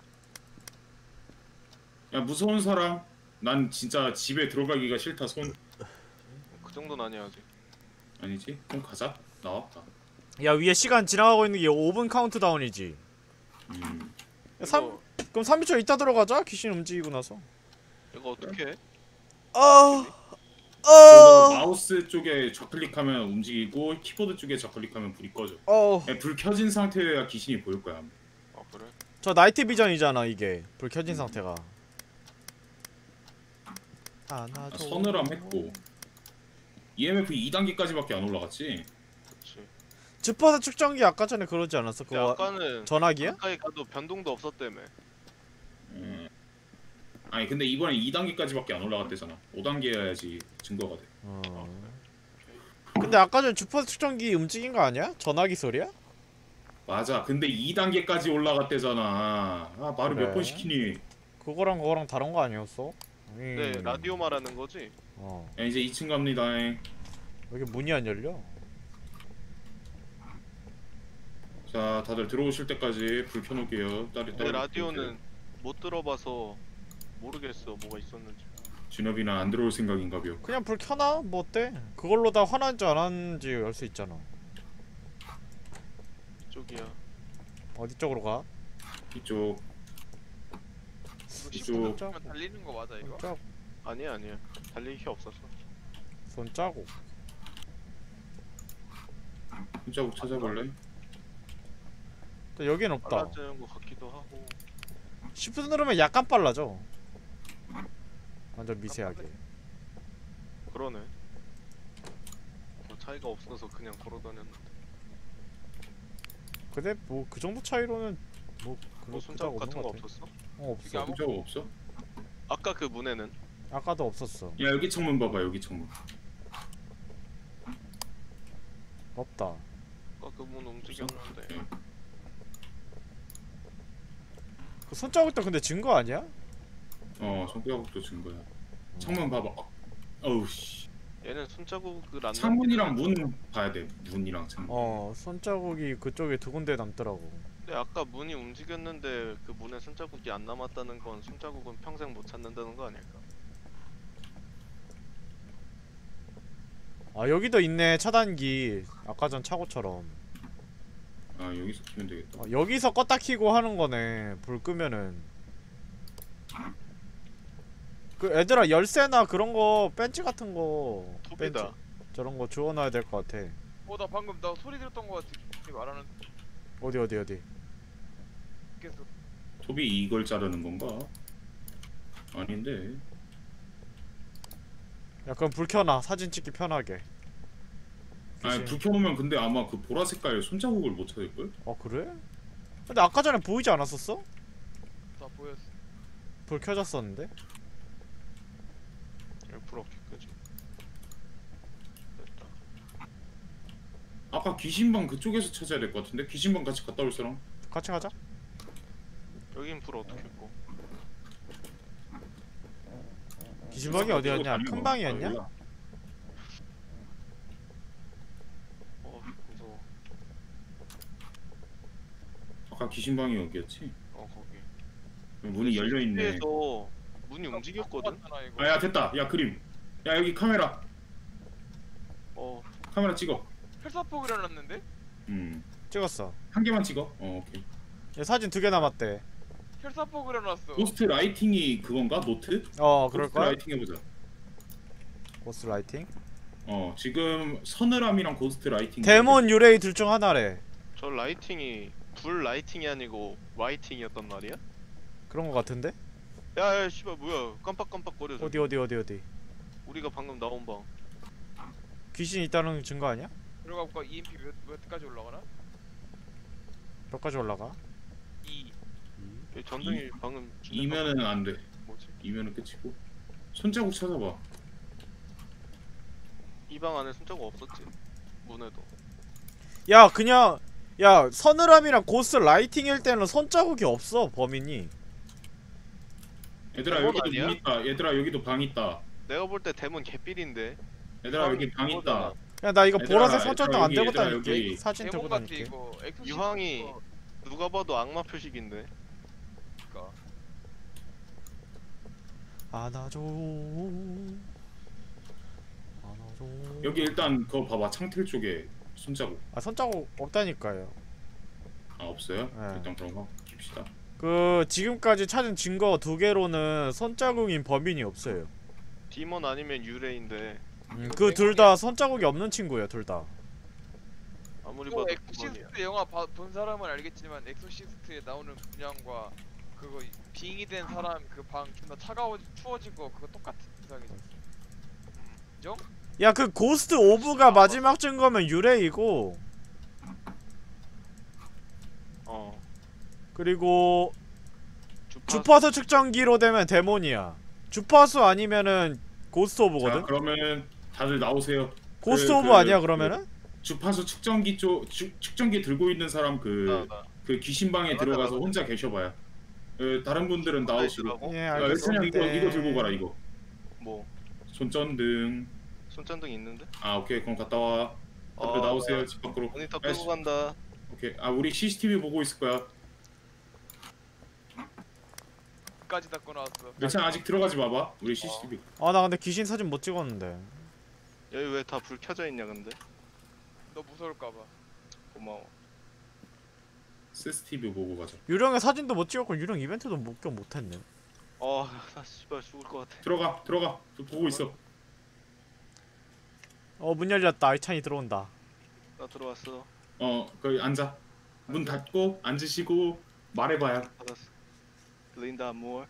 야 무서운 사람. 난 진짜 집에 들어가기가 싫다. 손 그 정도는 아니야 아직. 아니지? 그럼 가자. 나왔다. 야 위에 시간 지나가고 있는 게 오 분 카운트다운이지. 음. 야, 삼 이거, 그럼 삼 초 있다 들어가자. 귀신 움직이고 나서. 이거 어떻게 해? 아. 그거 어. 마우스 쪽에 좌클릭하면 움직이고 키보드 쪽에 좌클릭하면 불이 꺼져. 어. 야, 불 켜진 상태여야 귀신이 보일 거야. 아 그래? 저 나이트 비전이잖아 이게. 불 켜진 상태가. 아, 안아줘. 서늘함 했고 이엠에프 이 단계까지밖에 안 올라갔지? 그렇지. 주파수 측정기 아까 전에 그러지 않았어? 근데 그거 아까는 전화기야? 가까이 가도 변동도 없었다며. 음. 아니 근데 이번에 이 단계까지밖에 안 올라갔대잖아. 오 단계여야지 증거가 돼. 어. 근데 아까 전에 주파수 측정기 움직인 거 아니야? 전화기 소리야? 맞아. 근데 이 단계까지 올라갔대잖아. 아 말을 그래. 몇 번 시키니. 그거랑 그거랑 다른 거 아니었어? 네 음. 라디오 말하는 거지. 어. 야 이제 이 층 갑니다. 여기 문이 안 열려? 자 다들 들어오실 때까지 불 켜놓을게요. 딸이 근데 딸이 라디오는 못 들어봐서 모르겠어 뭐가 있었는지. 준엽이나 안 들어올 생각인가벼. 그냥 불 켜놔? 뭐 어때? 그걸로 다 화난지 안 화난지 알 수 있잖아. 이쪽이야. 어디 쪽으로 가? 이쪽 이거 이쪽. 십 분 달리는 거 맞아 이거? 손자국. 아니야 아니야. 달리기 없었어. 손자국. 손자국 찾아볼래? 또 여긴 없다. 빨라지는 거 같기도 하고. 시프트 누르면 약간 빨라져. 완전 미세하게. 그러네. 뭐 차이가 없어서 그냥 걸어다녔는데. 근데 뭐 그 정도 차이로는 뭐 그거 뭐 손자국 그닥 같은 없는 거 것 같아. 없었어? 어 이게 없어. 아무- 손자국 없어? 아까 그 문에는 아까도 없었어. 야 여기 창문 봐봐. 여기 창문. 없다. 아까 그 문 움직였는데. 그 손자국도 근데 증거 아니야? 어 손자국도 증거야. 창문 봐봐. 어, 어우 씨. 얘는 손자국을 안 창문이랑 남기는 문 봐야 돼. 문이랑 창문. 어 손자국이 그쪽에 두 군데 남더라고. 근데 아까 문이 움직였는데 그 문에 손자국이 안 남았다는 건 손자국은 평생 못 찾는다는 거 아닐까? 아 여기도 있네 차단기. 아까 전 차고처럼. 아 여기서 키면 되겠다. 어, 여기서 껐다 키고 하는 거네. 불 끄면은. 그 애들아 열쇠나 그런 거 벤치 같은 거 톱이다. 벤치 저런 거 주워놔야 될 것 같아. 어 나 방금 나 소리 들었던 거 같아. 말하는 어디 어디 어디. 계속. 톱이 이걸 자르는 건가? 아닌데. 야 그럼 불 켜놔. 사진 찍기 편하게. 아니 귀신. 불 켜놓으면 근데 아마 그 보라 색깔 손자국을 못 찾을걸? 어 그래? 근데 아까 전에 보이지 않았었어? 다 보였어. 불 켜졌었는데? 여기 불 없겠지. 됐다. 아까 귀신방 그쪽에서 찾아야 될 것 같은데? 귀신방 같이 갔다 올 사람? 같이 가자. 여긴 불 어떻게 끄고? 기신방이 어디였냐? 큰 방이었냐? 몰라. 어 무서워. 아까 귀신방이 여기였지? 어 거기. 문이 열려있네. 에서 문이 움직였거든. 봤잖아, 이거. 아 야 됐다. 야 그림. 야 여기 카메라. 어 카메라 찍어. 혈사폭 일어났는데? 음. 찍었어. 한 개만 찍어. 어 오케이. 얘 사진 두 개 남았대. 혈사폭 일어났어. 고스트 라이팅이 그건가? 노트? 어 고스트 그럴걸? 라이팅 해보자. 고스 라이팅? 어 지금 서늘함이랑 고스트 라이팅. 데몬 유레이 둘 중 하나래. 저 라이팅이 불 라이팅이 아니고 라이팅이었단 말이야? 그런 거 같은데? 야야 씨발 뭐야 깜빡깜빡거려. 어디 어디 어디 어디. 우리가 방금 나온 방. 귀신 있다는 증거 아니야? 들어가 볼까? 이엠피 몇, 몇까지 올라가나? 몇까지 올라가? 이. 여기 전등이 방금 이면은 안 돼. 뭐지? 이면은 끝이고. 손자국 찾아봐. 이 방 안에 손자국 없었지. 문에도. 야 그냥 야 서늘함이랑 고스 라이팅일 때는 손자국이 없어 범인이. 얘들아 데몬 여기도 아니야? 문 있다. 얘들아 여기도 방 있다. 내가 볼 때 대문 개삘인데. 얘들아 방이 여기 방 그거잖아. 있다. 야 나 이거 얘들아, 보라색 손전등 얘들아, 안 들고 얘들아, 다닐게. 여기. 사진 들고 데몬 같아 다닐게. 이거. 엑소시스트 유황이 거. 누가 봐도 악마 표식인데. 그러니까. 안아줘. 안아줘. 여기 일단 그거 봐봐. 창틀 쪽에 손자국. 아 손자국 없다니까요. 아 없어요? 네. 일단 그런 거 킵시다. 그 지금까지 찾은 증거 두 개로는 손자국인 범인이 없어요. 디몬 아니면 유레인데 그 둘 다 손자국이 없는 친구예요, 둘 다. 아무리 이거 봐도 디몬이야. 엑소시스트 영화 봐, 본 사람은 알겠지만 엑소시스트에 나오는 분양과 그거 빙이 된 사람 그 방 존나 차가워 추워진 거 그거 똑같은 이상이지. 인정? 야, 그 고스트 오브가 마지막 증거면 유레이고, 어. 그리고 주파수. 주파수 측정기로 되면 데몬이야. 주파수 아니면은 고스트 자 오브거든? 그러면은 다들 나오세요. 고스트 그, 오브 그, 아니야 그 그러면은? 주파수 측정기 쪽 주, 측정기 들고 있는 사람 그 나, 나. 그 귀신방에 나가자, 들어가서 나가자. 혼자 계셔봐요. 그, 다른 분들은 나오시고. 있으라고? 예, 야, 알겠습니다. 열쇠냐 이거 이거 들고 가라 이거. 뭐 손전등. 손전등 있는데? 아 오케이 그럼 갔다 와. 다들 어, 나오세요 야, 집 밖으로. 모니터 야, 씨, 끄고 간다. 오케이 아 우리 씨씨티비 보고 있을 거야. 까지 닫고 나왔어. 열쇠 아직 들어가지 마봐. 우리 씨씨티비. 아, 나 근데 귀신 사진 못 찍었는데. 여기 왜 다 불 켜져 있냐 근데? 너 무서울까봐. 고마워. 씨씨티비 보고 가자. 유령의 사진도 못 찍었고 유령 이벤트도 목격 못했네. 어, 나 씨발 죽을 것 같아. 들어가 들어가. 저 보고 있어. 어, 문 열렸다. 아이찬이 들어온다. 나 들어왔어. 어 거기 앉아. 문 닫고 앉으시고 말해봐요. 받았어. 린다 more.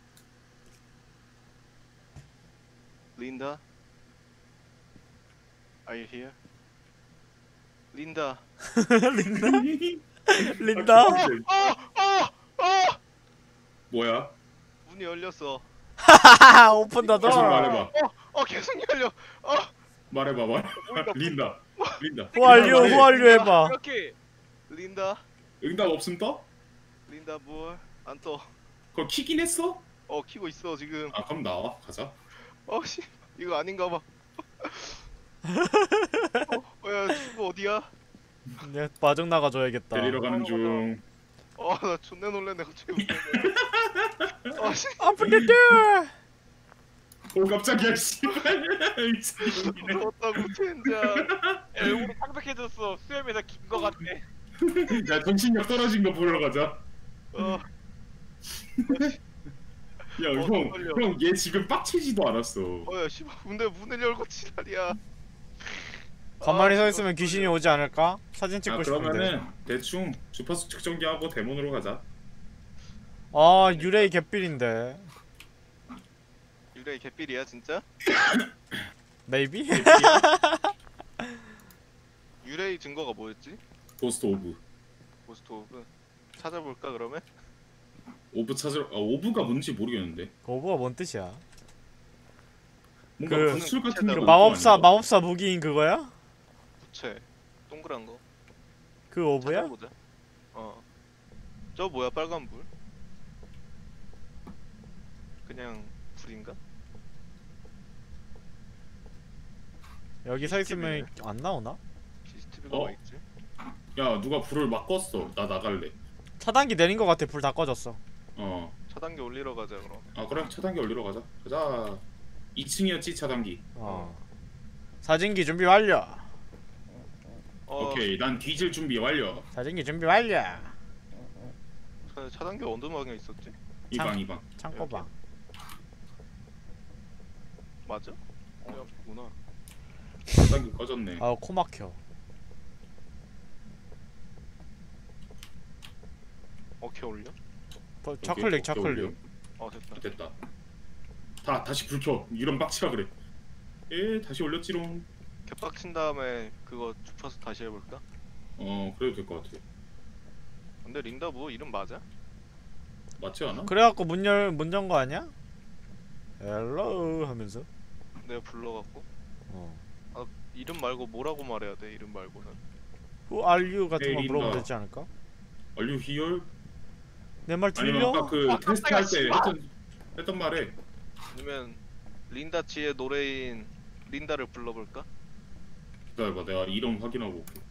린다. Are you here? 린다. 린다? 뭐야? 문이 열렸어. 하하하, 오픈 더 계속 door. 말해봐. 어 계속 열려. 어. 말해봐 말. 린다. 린다. 후알류, 말해. 후알류 해봐. 이렇게 린다. 응답 없음 떠? 린다 more. 안 떠. 그거 키긴 했어? 어 키고 있어 지금. 아 그럼 나와 가자. 어씨 이거 아닌가 봐. 어, 야 튜브 어디야? 네, 마중 나가줘야겠다. 데리러 가는 중. 어 아나 존나 놀랐네 갑자기. 아 씨. Open the door. 오 깜짝이야 씨발. 미친놈이네. 무서웠다고 젠장. 얼굴이 창백해졌어. 수염에서 긴 거 같네. 야 정신력 떨어진 거 보러 가자. 어. 야 어, 형, 떨려. 형 얘 지금 빡치지도 않았어. 어야 씨발 근데 문을 열고 지랄이야. 가만히 서 아, 있으면 진짜 귀신이 오지 않을까? 사진 아 찍고 싶은데. 그러면은 대충 주파수 측정기하고 데몬으로 가자. 아 유레이 개삘인데. 유레이 개삘이야 진짜? Maybe? 유레이 증거가 뭐였지? 고스트 오브. 고스트 오브 찾아볼까 그러면? 오브 찾으러 아 오브가 뭔지 모르겠는데. 거부가 뭔 뜻이야? 뭔가 그- 구슬 같은 게 그 올 마법사 거 아닌가? 마법사 무기인 그거야? 부채 동그란 거 그 오브야? 찾아보자. 어. 저 뭐야 빨간 불? 그냥 불인가? 여기 서 있으면 안 나오나? 씨씨티비가 어? 와 있지? 야 누가 불을 막 껐어. 나 나갈래. 차단기 내린 거 같아. 불 다 꺼졌어. 어. 차단기 올리러 가자 그럼. 아 그래 차단기 올리러 가자. 가자. 이 층이었지 차단기. 어. 사진기 준비 완료. 어, 오케이 난 뒤질 준비 완료. 사진기 준비 완료. 차- 차단기 어느 방에 있었지? 이 참. 방 이 방. 창고방. 맞아? 어, 구나. 차단기 꺼졌네. 아 코 막혀. 어케 올려? 더- 오케이, 좌클릭 오케이, 좌클릭. 오케이. 어 됐다. 됐다. 다 다시 불 켜. 이런 빡치라 그래. 에 다시 올렸지롱. 개빡친 다음에 그거 주파수 다시 해볼까? 어 그래도 될 것 같아. 근데 린다 뭐 이름 맞아? 맞지 않아? 그래갖고 문열 문 연 거 아니야? 헬로 하면서. 내가 불러갖고 어. 이름 말고 뭐라고 말해야 돼? 이름 말고는. Who are you 같은 거 에이, 물어보면 린다. 되지 않을까? 얼류 히얼? 내 말 아니면 들려? 아까 그 아, 테스트 깜짝이야, 할 때 씨발. 했던 했던 말에 아니면 린다 지의 노래인 린다를 불러볼까? 기다려봐 내가 이름 확인하고 올게.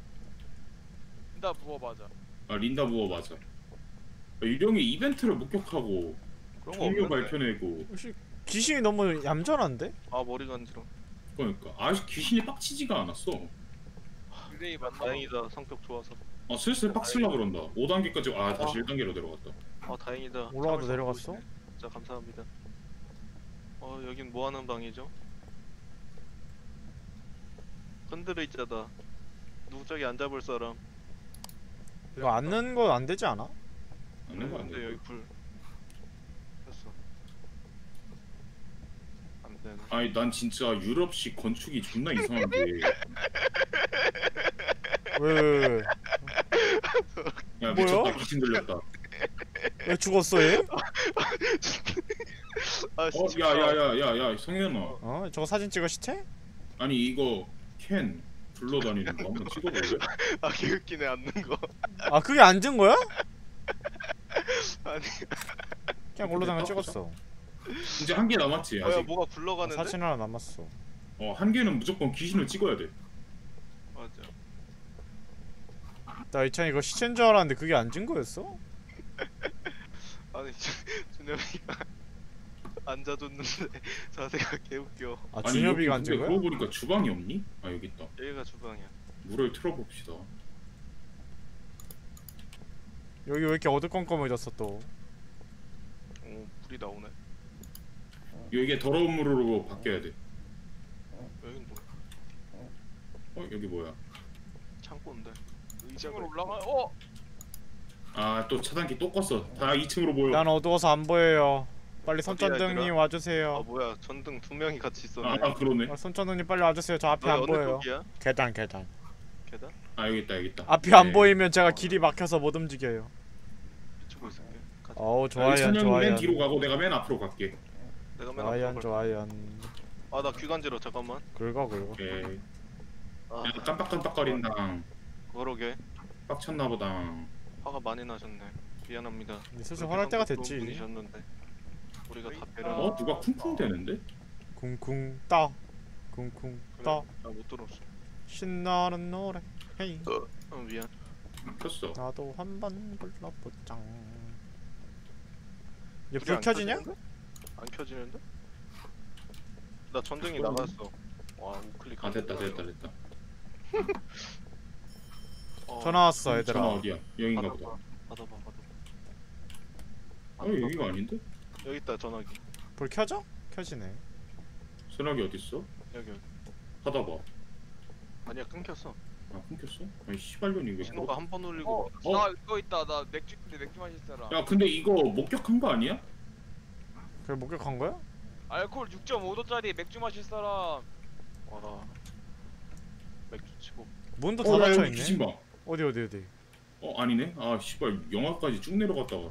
나 부어 맞아. 아 린다 부어 맞아. 아, 유령이 이벤트를 목격하고 그런 거 종료 없는데. 발표내고 혹시 귀신이 너무 얌전한데? 아 머리 간지러. 그러니까 아직 귀신이 빡치지가 않았어. 유레이 맞나? 다행이다 성격 좋아서. 어 슬슬 빡칠라 그런다. 오 단계까지 아 다시 아. 일 단계로 내려갔다. 아 다행이다. 올라가도 참을 수 내려갔어? 없고 있네. 진짜 감사합니다. 어 여긴 뭐 하는 방이죠? 흔들어 있자다. 누구 저기 앉아볼 사람? 이거 앉는 거 안 되지 않아? 안는 거 근데 아니야? 여기 불. 됐어. 안 되네. 아니 난 진짜 유럽식 건축이 존나 이상한데. 왜 왜 왜? 야 뭐야? 미쳤다 귀신 들렸다. 왜 죽었어 얘? 아 어 진짜. 야야야야야 성현아. 어? 저거 사진 찍어 시체? 아니 이거 캔 굴러다니는 거 한번 찍어볼래? 아 개웃기네 앉는 거. 아 그게 앉은 거야? 아니. 그냥 올라다가 찍었어. 이제 한 개 남았지 뭐야 아직. 뭐가 굴러가는데? 사진 하나 남았어. 어 한 개는 무조건 귀신을 찍어야 돼. 맞아. 나 이찬이 이거 시체인 줄 알았는데 그게 앉은 거였어? 아니 준엽이가 앉아줬는데 자세가 개웃겨. 아 아니 준엽이가 여기 앉은 근데 거야? 그거 보니까 주방이 없니? 아 여기 있다. 여기가 주방이야. 물을 틀어봅시다. 여기 왜 이렇게 어두컴컴해졌어 또? 오 불이 나오네. 이게 더러운 물으로 바뀌어야 돼. 여긴 뭐야? 어 여기 뭐야? 창고인데. 이 층으로 올라가. 어? 아 또 차단기 또 껐어. 다 이 층으로 모여. 난 어두워서 안 보여요. 빨리 어디야, 손전등님 얘들아? 아 와주세요. 뭐야 전등 두 명이 같이 있었네. 아 그러네. 아, 손전등님 빨리 와주세요. 저 앞이 너 안 어느 보여요. 쪽이야? 계단 계단. 계단? 아 여기 있다 여기 있다. 앞이 안 네. 보이면 제가 길이 막혀서 못 움직여요. 이쪽으로 있을게. 가자. 어우 아, 좋아요 찬영이 맨 좋아요. 뒤로 가고 내가 맨 앞으로 갈게. 내가 맨 좋아요 앞으로 좋아요. 아나 귀간지러 잠깐만. 긁어 긁어. 오케이. 아 야 깜빡깜빡거린다. 그러게 빡쳤나 보다. 화가 많이 나셨네. 미안합니다. 이제 슬슬 화날 때가 됐지. 분이셨는데 우리가 다 어? 배려. 어 누가 쿵쿵 대는데? 쿵쿵 따 쿵쿵 따 나못 들었어. 신나는 노래 헤이 어 미안. 켰어. 나도 한번 불러보자. 얘 불이 불 안 켜지냐? 켜지는데? 안 켜지는데? 나 전등이 그럼- 나갔어. 와 우클릭. 아 됐다 됐다 됐다. 어, 전화 왔어 얘들아. 전화 어디야? 여긴가 받아봐. 보다. 받아봐 받아봐. 아 여기가 아닌데? 여기 있다 전화기. 불 켜져? 켜지네. 전화기 어디 있어? 여기 여기. 받아봐. 아니야 끊겼어. 아 끊겼어? 아니 씨발년이 왜? 신호가 한 번 울리고. 어, 어? 나 이거 있다. 나 맥주 있는데 맥주 마실 사람. 야 근데 이거 목격한 거 아니야? 그래 목격한 거야? 알코올 육 점 오 도짜리 맥주 마실 사람. 와라. 맥주 치고. 문도 어, 다 야, 닫혀 여기 있네. 귀신 봐. 어디 어디 어디. 어 아니네. 아 씨발 영화까지 쭉 내려갔다가.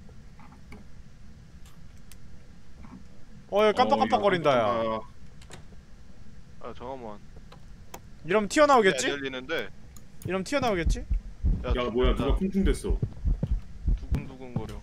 어, 여기 깜빡깜빡거린다 야. 아, 아 잠깐만. 이러면 튀어나오겠지? 안 열리는데. 이러면 튀어나오겠지? 야, 야 뭐야 누가 쿵쿵댔어. 두근두근 거려.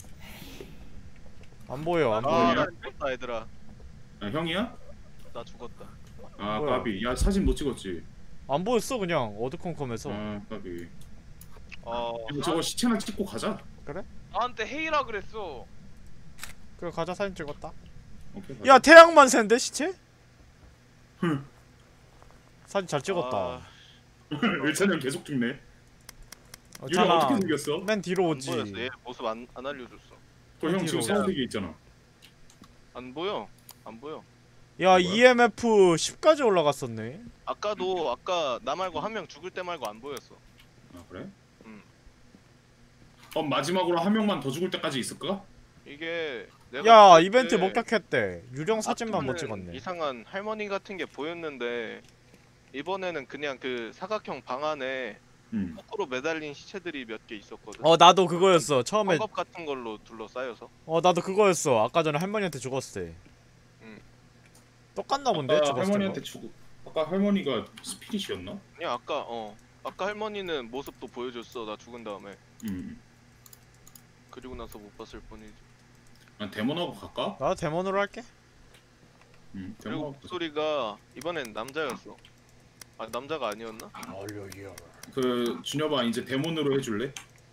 안 보여 안 아, 보여. 뭐냐? 나 죽었다 얘들아. 아 형이야? 나 죽었다. 아 뭐야? 까비. 야 사진 못 찍었지. 안 보였어 그냥 어두컴컴해서. 아 까비. 어. 이거 저거 시체나 찍고 가자. 나한테 헤이라 그랬어. 그래 가자 사진 찍었다. 오케이. 야 태양만세인데 시체? 흠. 사진 잘 찍었다. 아, 일찬이 형 계속 찍네. 어, 유령 자나 어떻게 생겼어? 맨 뒤로 안 오지. 보였어. 얘 모습 안, 안 알려줬어. 그형 지금 뒤로. 생각하게 있잖아. 안 보여. 안 보여. 야 뭐야? 이엠에프 십까지 올라갔었네. 아까도 아까 나 말고 한 명 죽을 때 말고 안 보였어. 아 그래? 음. 어 마지막으로 한 명만 더 죽을 때까지 있을까? 이게 내가 야 봤을 이벤트 때 목격했대. 유령 사진만 못 아까는 찍었네. 이상한 할머니 같은 게 보였는데 이번에는 그냥 그 사각형 방 안에 응. 거꾸로 매달린 시체들이 몇 개 있었거든. 어 나도 그거였어 처음에. 컵 같은 걸로 둘러싸여서. 어 나도 그거였어. 아까 전에 할머니한테 죽었을 때. 응. 똑같나 본데 아까 죽었을 할머니한테 때. 죽. 아까 할머니가 스피릿이었나? 그냥 아까 어 아까 할머니는 모습도 보여줬어. 나 죽은 다음에. 응. 그리고 나서 못 봤을 뿐이지. 난 데몬하고 갈까? 나도 데몬으로 할게. 응. 그리고 데몬하고 가자. 목소리가 이번엔 남자였어. 아 남자가 아니었나? 그 준엽아 이제 데몬으로 해줄래?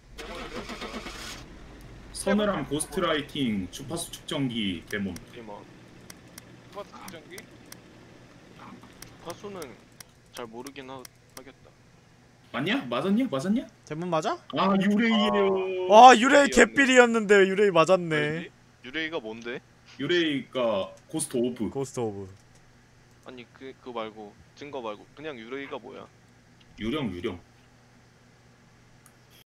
서늘함 고스트라이팅 주파수 측정기 데몬. 이뭐 스마트 측정기? 파수는 잘 모르긴 하, 하겠다. 맞냐? 맞았냐? 맞았냐? 데몬 맞아? 아 유레이에요. 와 유레이 유레이였네. 개삘이었는데 유레이 맞았네. 유레이? 유레이가 뭔데? 유레이가 고스트 오브. 고스트 오브. 아니 그 그거 말고 증거 말고 그냥 유레이가 뭐야? 유령 유령.